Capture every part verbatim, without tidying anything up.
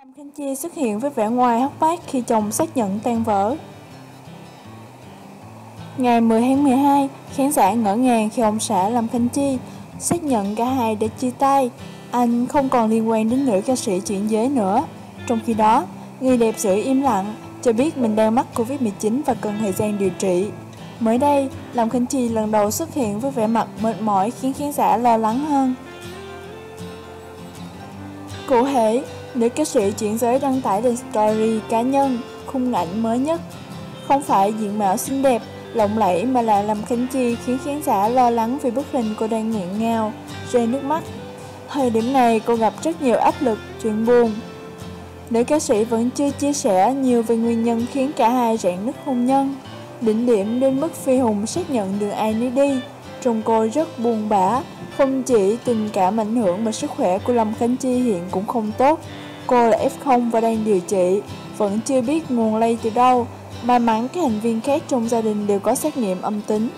Lâm Khánh Chi xuất hiện với vẻ ngoài hốc hác khi chồng xác nhận tan vỡ. Ngày mười tháng mười hai, khán giả ngỡ ngàng khi ông xã Lâm Khánh Chi xác nhận cả hai đã chia tay. Anh không còn liên quan đến nữ ca sĩ chuyển giới nữa. Trong khi đó, người đẹp giữ im lặng, cho biết mình đang mắc Covid mười chín và cần thời gian điều trị. Mới đây, Lâm Khánh Chi lần đầu xuất hiện với vẻ mặt mệt mỏi khiến khán giả lo lắng hơn. Cụ thể, nữ ca sĩ chuyển giới đăng tải lên story cá nhân khung ảnh mới nhất. Không phải diện mạo xinh đẹp, lộng lẫy mà là Lâm Khánh Chi khiến khán giả lo lắng vì bức hình cô đang nghẹn ngào, rơi nước mắt. Thời điểm này cô gặp rất nhiều áp lực, chuyện buồn. Nữ ca sĩ vẫn chưa chia sẻ nhiều về nguyên nhân khiến cả hai rạn nứt hôn nhân. Đỉnh điểm đến mức Phi Hùng xác nhận đường ai nấy đi. Trông cô rất buồn bã, không chỉ tình cảm ảnh hưởng mà sức khỏe của Lâm Khánh Chi hiện cũng không tốt. Cô là ép không và đang điều trị, vẫn chưa biết nguồn lây từ đâu. May mắn các thành viên khác trong gia đình đều có xét nghiệm âm tính.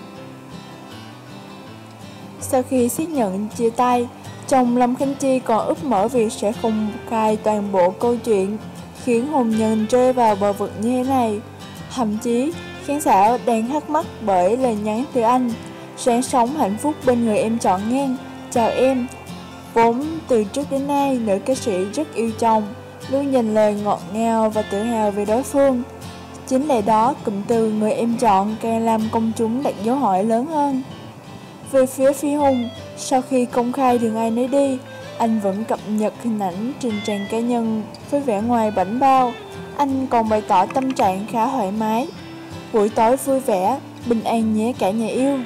Sau khi xác nhận chia tay, chồng Lâm Khánh Chi còn úp mở việc sẽ không khai toàn bộ câu chuyện, khiến hôn nhân rơi vào bờ vực như thế này. Thậm chí, khán giả đang thắc mắc bởi lời nhắn từ anh: "Sáng sống hạnh phúc bên người em chọn ngang, chào em." Vốn từ trước đến nay, nữ ca sĩ rất yêu chồng, luôn dành lời ngọt ngào và tự hào về đối phương. Chính lẽ đó, cụm từ người em chọn càng làm công chúng đặt dấu hỏi lớn hơn. Về phía Phi Hùng, sau khi công khai đường ai nấy đi, anh vẫn cập nhật hình ảnh trên trang cá nhân với vẻ ngoài bảnh bao. Anh còn bày tỏ tâm trạng khá thoải mái: "Buổi tối vui vẻ, bình an nhé cả nhà yêu."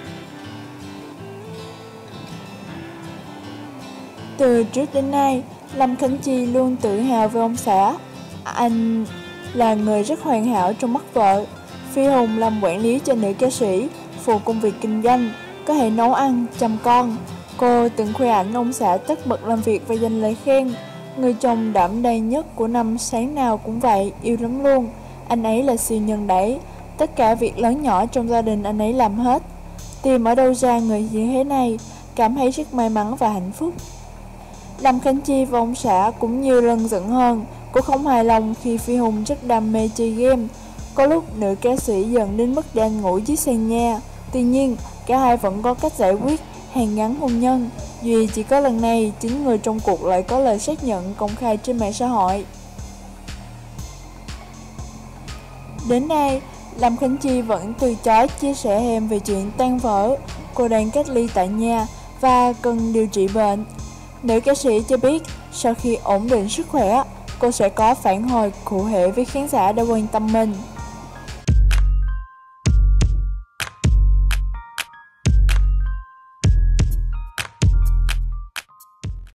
Từ trước đến nay, Lâm Khánh Chi luôn tự hào về ông xã. Anh là người rất hoàn hảo trong mắt vợ. Phi Hùng làm quản lý cho nữ ca sĩ, phụ công việc kinh doanh, có thể nấu ăn, chăm con. Cô từng khoe ảnh ông xã tất bật làm việc và dành lời khen: "Người chồng đảm đang nhất của năm sáng nào cũng vậy, yêu lắm luôn. Anh ấy là siêu nhân đấy. Tất cả việc lớn nhỏ trong gia đình anh ấy làm hết." Tìm ở đâu ra người như thế này, cảm thấy rất may mắn và hạnh phúc. Lâm Khánh Chi và ông xã cũng nhiều lần giận hơn. Cô không hài lòng khi Phi Hùng rất đam mê chơi game. Có lúc nữ ca sĩ giận đến mức đang ngủ dưới sàn nhà. Tuy nhiên, cả hai vẫn có cách giải quyết, hàn gắn hôn nhân. Duy chỉ có lần này, chính người trong cuộc lại có lời xác nhận công khai trên mạng xã hội. Đến nay, Lâm Khánh Chi vẫn từ chối chia sẻ thêm về chuyện tan vỡ. Cô đang cách ly tại nhà và cần điều trị bệnh. Nữ ca sĩ cho biết sau khi ổn định sức khỏe, cô sẽ có phản hồi cụ thể với khán giả đã quan tâm mình.